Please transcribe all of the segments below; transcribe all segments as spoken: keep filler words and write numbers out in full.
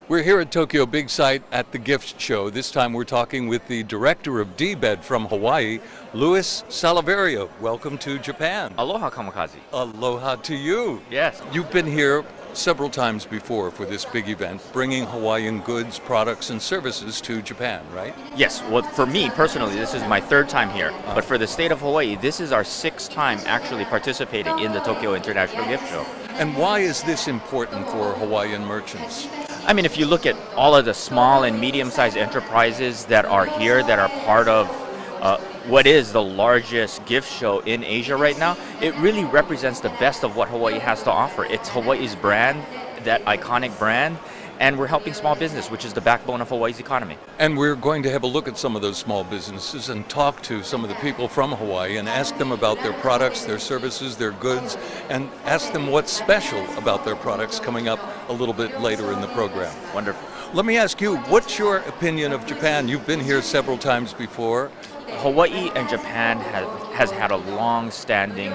We're here at Tokyo Big Sight at the gift show. This time we're talking with the director of D-Bed from Hawaii, Louis Salaveria. Welcome to Japan. Aloha, Kamikaze. Aloha to you. Yes. You've been here several times before for this big event, bringing Hawaiian goods, products, and services to Japan, right? Yes. Well, for me personally, this is my third time here. Uh-huh. But for the state of Hawaii, this is our sixth time actually participating in the Tokyo International Gift Show. And why is this important for Hawaiian merchants? I mean, if you look at all of the small and medium-sized enterprises that are here, that are part of uh, what is the largest gift show in Asia right now, it really represents the best of what Hawaii has to offer. It's Hawaii's brand, that iconic brand, and we're helping small business, which is the backbone of Hawaii's economy. And we're going to have a look at some of those small businesses and talk to some of the people from Hawaii and ask them about their products, their services, their goods, and ask them what's special about their products coming up a little bit later in the program. Wonderful. Let me ask you, what's your opinion of Japan? You've been here several times before. Hawaii and Japan have, has had a long-standing,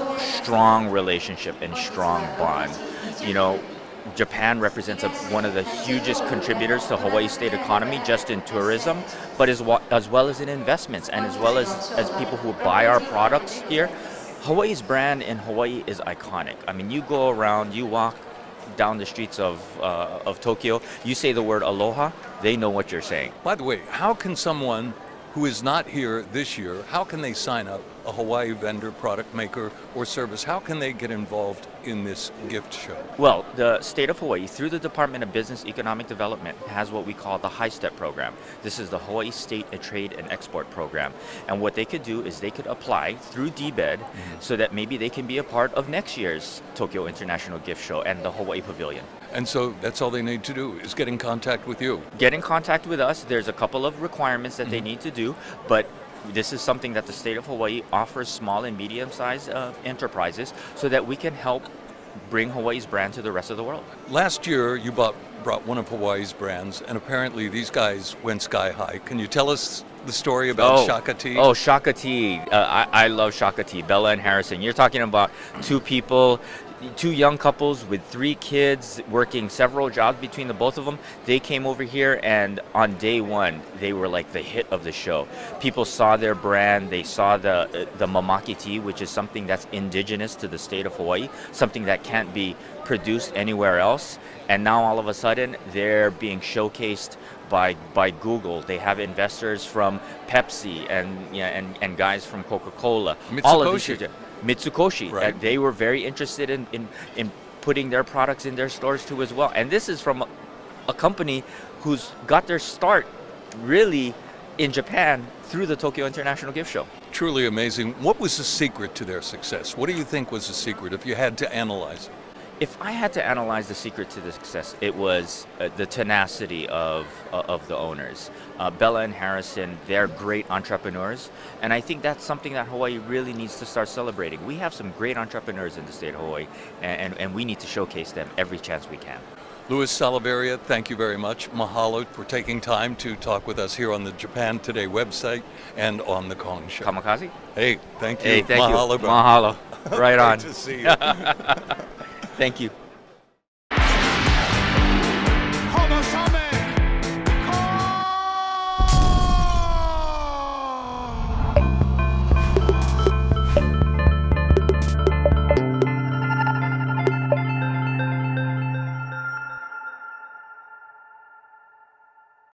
strong relationship and strong bond. You know, Japan represents a, one of the hugest contributors to Hawaii's state economy, just in tourism, but as, wa as well as in investments, and as well as, as people who buy our products here. Hawaii's brand in Hawaii is iconic. I mean, you go around, you walk down the streets of, uh, of Tokyo, you say the word aloha, they know what you're saying. By the way, how can someone who is not here this year, how can they sign up, a Hawaii vendor, product maker, or service? How can they get involved in this gift show? Well, the state of Hawaii, through the Department of Business Economic Development, has what we call the High Step program. This is the Hawaii State Trade and Export program. And what they could do is they could apply through D-Bed mm-hmm. so that maybe they can be a part of next year's Tokyo International Gift Show and the Hawaii Pavilion. And so that's all they need to do, is get in contact with you. Get in contact with us. There's a couple of requirements that mm-hmm. they need to do, but this is something that the state of Hawaii offers small and medium-sized uh, enterprises so that we can help bring Hawaii's brand to the rest of the world. Last year, you bought, brought one of Hawaii's brands, and apparently these guys went sky high. Can you tell us the story about oh, Shaka Tea? Oh, Shaka Tea. Uh, I, I love Shaka Tea. Bella and Harrison. You're talking about two people, two young couples with three kids working several jobs between the both of them. They came over here, and on day one, they were like the hit of the show. People saw their brand. They saw the the mamaki tea, which is something that's indigenous to the state of Hawaii, something that can't be produced anywhere else. And now all of a sudden, they're being showcased by by Google. They have investors from Pepsi and yeah, and and guys from Coca-Cola. All of these. Mitsukoshi, right. uh, they were very interested in, in, in putting their products in their stores too as well. And this is from a, a company who's got their start really in Japan through the Tokyo International Gift Show. Truly amazing. What was the secret to their success? What do you think was the secret if you had to analyze it? If I had to analyze the secret to the success, it was uh, the tenacity of uh, of the owners. Uh, Bella and Harrison, they're great entrepreneurs, and I think that's something that Hawaii really needs to start celebrating. We have some great entrepreneurs in the state of Hawaii, and, and, and we need to showcase them every chance we can. Louis Salaveria, thank you very much. Mahalo for taking time to talk with us here on the Japan Today website and on the Kong Show. Kamikaze? Hey, thank you. Hey, thank Mahalo, you. Bro. Mahalo. Right on. Great to see you. Thank you.